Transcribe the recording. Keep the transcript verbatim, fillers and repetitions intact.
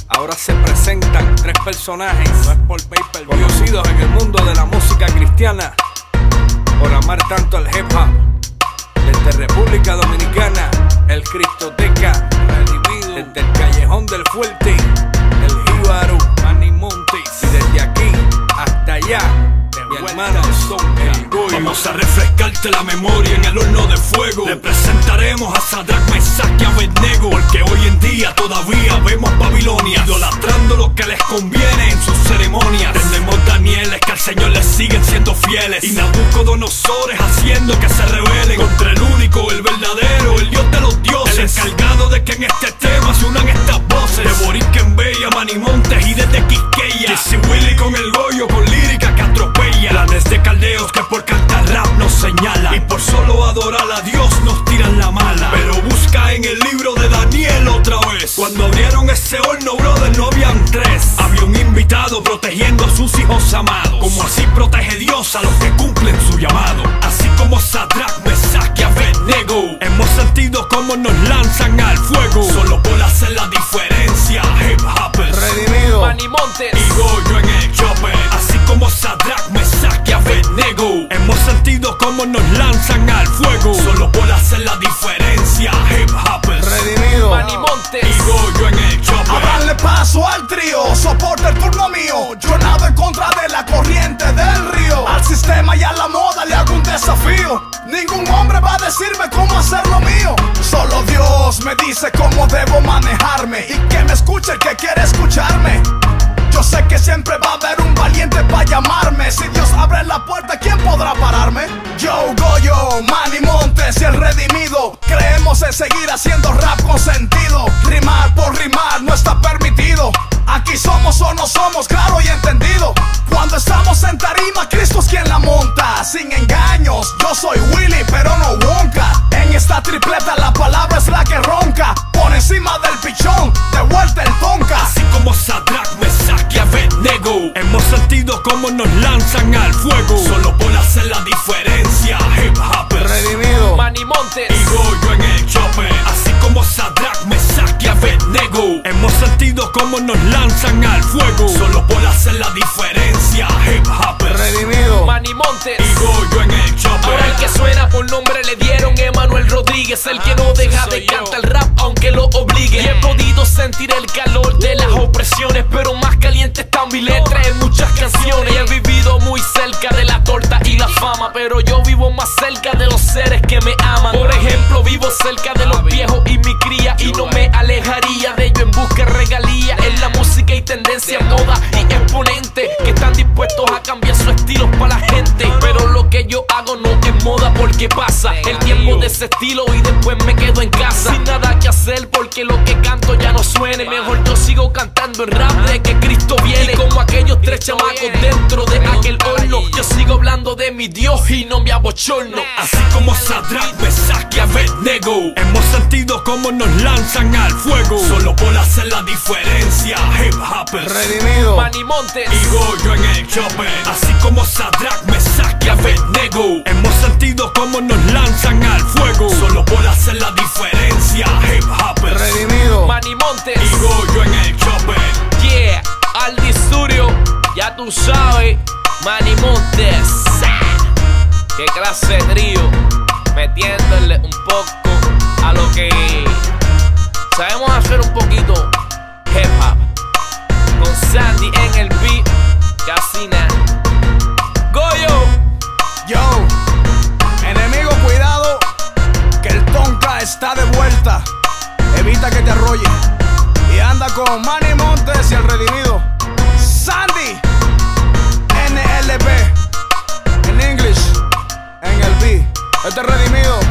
Ahora se presentan tres personajes, no es por paper, conocidos en el mundo de la música cristiana por amar tanto el hip hop. Desde República Dominicana, el Cristoteca, redimido. Desde el Callejón del Fuerte, el Jíbaro, Manny Montes. Y desde aquí hasta allá, mi hermano son el Goyo. Vamos a refrescarte la memoria en el horno de fuego. Le presentaremos a Sadrach, Mesach y Abednego, porque hoy en día todavía vemos Babilonia idolatrando lo que les conviene en sus ceremonias. Tenemos Danieles que al Señor les siguen siendo fieles, y Nabucodonosores haciendo que se rebelen contra el único, el verdadero, el Dios de los dioses, el encargado de que en este tema se unan estas voces de Boriquen Bella, Manny Montes y desde Quisqueya, Jesse Willy con el Goyo con lírica que atropella, planes de caldeos que por cantar rap nos señalan, y por solo adorar a Dios nos tiran la mala. Pero busca en el libro de Daniel otra vez. Cuando abrieron ese horno, brother, no habían tres. Había un invitado protegiendo a sus hijos amados, como así protege Dios a los que cumplen su llamado. Así como Sadrach, Mesach y Abednego, hemos sentido cómo nos lanzan al fuego, solo por hacer la diferencia. Hip hoppers, redimido, Manny Montes y Goyo en el chopper. Así como Sadrach, Mesach y Abednego, hemos sentido cómo nos lanzan al fuego, solo por hacer la diferencia. Hip hoppers, redimido, Manny Montes y Goyo en el chopper. A darle paso al trío, soporta el turno mío. Yo nado en contra de la corriente del río. Al sistema y a la moda le hago un desafío. Ningún hombre va a decirme cómo hacer lo mío. Solo Dios me dice cómo debo manejarme, y que me escuche el que quiere escucharme. Yo sé que siempre va a haber un valiente para llamarme. Si Dios abre la puerta, ¿quién podrá pararme? Yo, Goyo, Manny Montes y el redimido, creemos en seguir haciendo rap con sentido. Rimar por rimar no está permitido. Aquí somos o no somos, claro y entendido. Cuando estamos en tarima, Cristo es quien la monta. Sin engaños, yo soy Willy, pero no Wonka. En esta tripleta la palabra es la que ronca. Por encima del pichón, de vuelta el tonka. Así como Sadrach, Mesach y Abednego, hemos sentido cómo nos lanzan al fuego, solo por hacer la diferencia. Hip hoppers, redimido, Manny Montes y Goyo en el chopper. Así como Sadrach, Mesach y Abednego, hemos sentido cómo nos lanzan al fuego, solo por hacer la diferencia. Hip hoppers, redimido, Manny Montes y Goyo en el chopper. Ahora el que suena por nombre le dieron Emanuel Rodríguez, el que no deja de cantar rap aunque lo obligue. Y he podido sentir el calor de las opresiones, pero más caliente está mi letra en muchas canciones. Y he vivido muy cerca de la torta y la fama, pero yo vivo más cerca de los seres que me aman. Por ejemplo, vivo cerca de los viejos y mi cría, y no me alejaría de ello en busca de regalía. En la música y tendencia, moda y exponente que están dispuestos a cambiar su estilo para la gente. Pero lo que yo hago no es moda porque pasa el tiempo de ese estilo y después me quedo en casa sin nada que hacer porque lo que canto ya no suene. Mejor yo sigo cantando el rap de que Cristo viene. Y como aquellos tres chamacos dentro de aquel horno, yo sigo hablando de mi Dios y no me abochorno. Así como Sadrach, Mesach y Abednego, hemos sentido cómo nos lanzan al fuego, solo por hacer la diferencia. Hip hoppers, redimido, Manny Montes y Goyo en el chopper. Así como Sadrach, Mesach y Abednego, hemos sentido cómo nos lanzan al fuego, solo por hacer la diferencia. Hip hoppers, redimido, Manny Montes y Goyo en el chopper. Yeah, Aldi Studio, ya tú sabes, Manny Montes. Qué clase de trío, metiéndole un poco a lo que sabemos hacer un poquito hip hop. Con Sandy en el beat, casi nada. Goyo, Yo, enemigo, cuidado, que el tonka está de vuelta. Evita que te arrolle. Y anda con Manny Montes y el redimido Sandy N L B en English, en el B. Este es redimido.